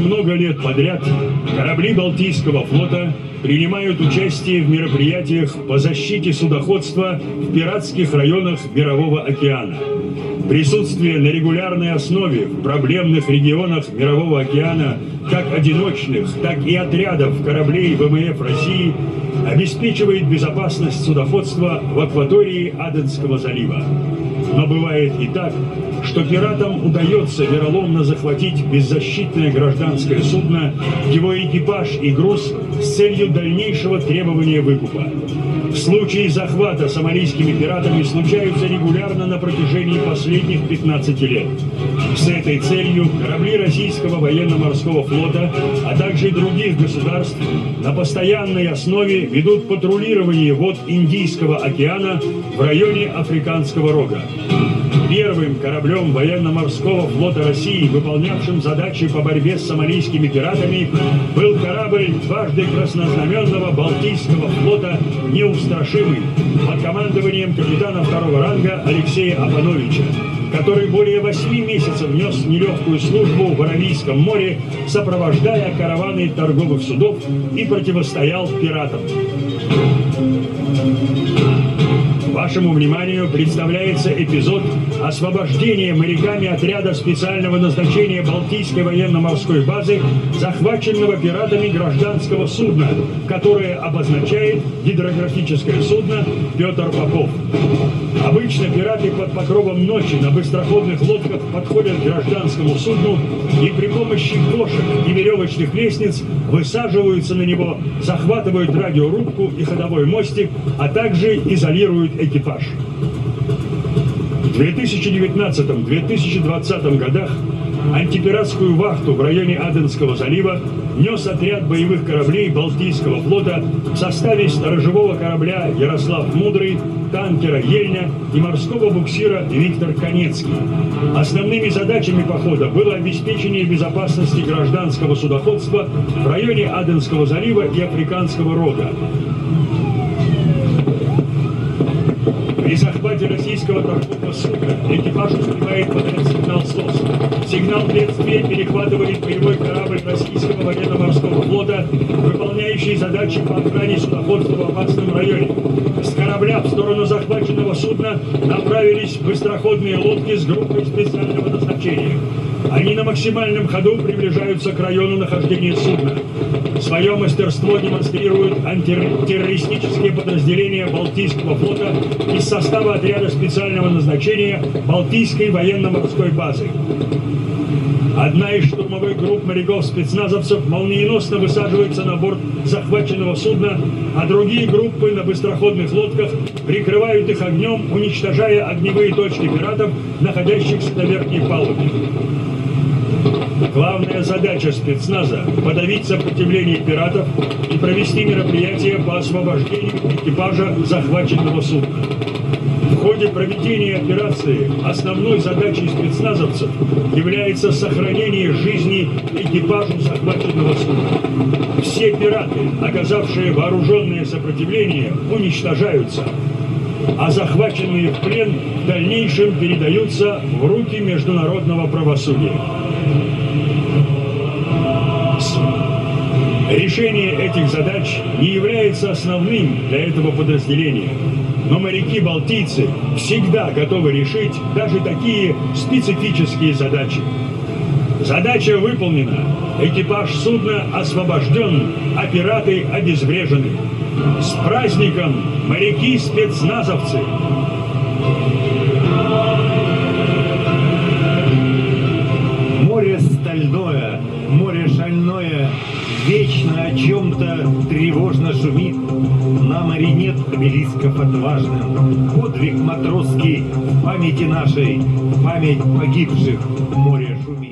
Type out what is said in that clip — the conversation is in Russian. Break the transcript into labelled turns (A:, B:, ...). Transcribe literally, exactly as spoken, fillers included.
A: много лет подряд корабли Балтийского флота принимают участие в мероприятиях по защите судоходства в пиратских районах Мирового океана. Присутствие на регулярной основе в проблемных регионах Мирового океана как одиночных, так и отрядов кораблей ВМФ России обеспечивает безопасность судоходства в акватории Аденского залива. Но бывает и так, что пиратам удается вероломно захватить беззащитное гражданское судно, его экипаж и груз с целью дальнейшего требования выкупа. Случаи захвата сомалийскими пиратами случаются регулярно на протяжении последних пятнадцати лет. С этой целью корабли российского военно-морского флота, а также других государств на постоянной основе ведут патрулирование вод Индийского океана в районе Африканского рога. Первым кораблем военно-морского флота России, выполнявшим задачи по борьбе с сомалийскими пиратами, был корабль дважды краснознаменного Балтийского флота «Неустрашимый» под командованием капитана второго ранга Алексея Апановича, который более восьми месяцев нес нелегкую службу в Аравийском море, сопровождая караваны торговых судов и противостоял пиратам. Вашему вниманию представляется эпизод освобождения моряками отряда специального назначения Балтийской военно-морской базы, захваченного пиратами гражданского судна, которое обозначает гидрографическое судно «Петр Попов». Обычно пираты под покровом ночи на быстроходных лодках подходят к гражданскому судну и при помощи кошек и веревочных лестниц высаживаются на него, захватывают радиорубку и ходовой мостик, а также изолируют экипаж. В две тысячи девятнадцатом — две тысячи двадцатом годах антипиратскую вахту в районе Аденского залива нес отряд боевых кораблей Балтийского флота в составе сторожевого корабля «Ярослав Мудрый», танкера «Ельня» и морского буксира «Виктор Конецкий». Основными задачами похода было обеспечение безопасности гражданского судоходства в районе Аденского залива и Африканского рога. При захвате российского торгового судна экипаж успевает подать сигнал СОС. Сигнал бедствия перехватывает боевой корабль российского военно-морского флота, выполняющий задачи по охране судоходства в опасном районе. С корабля в сторону захваченного судна направились быстроходные лодки с группой специального назначения. Они на максимальном ходу приближаются к району нахождения судна. Свое мастерство демонстрируют антитеррористические подразделения Балтийского флота из состава отряда специального назначения Балтийской военно-морской базы. Одна из штурмовых групп моряков-спецназовцев молниеносно высаживается на борт захваченного судна, а другие группы на быстроходных лодках прикрывают их огнем, уничтожая огневые точки пиратов, находящихся на верхней палубе. Главная задача спецназа – подавить сопротивление пиратов и провести мероприятия по освобождению экипажа захваченного судна. В ходе проведения операции основной задачей спецназовцев является сохранение жизни экипажу захваченного судна. Все пираты, оказавшие вооруженное сопротивление, уничтожаются, а захваченные в плен в дальнейшем передаются в руки международного правосудия. Решение этих задач не является основным для этого подразделения, но моряки-балтийцы всегда готовы решить даже такие специфические задачи. Задача выполнена, экипаж судна освобожден, а пираты обезврежены. С праздником, моряки-спецназовцы!
B: Море стальное, море шальное, вечно о чем-то тревожно шумит. На море нет обелисков отважным. Подвиг матросский в памяти нашей, в память погибших море шумит.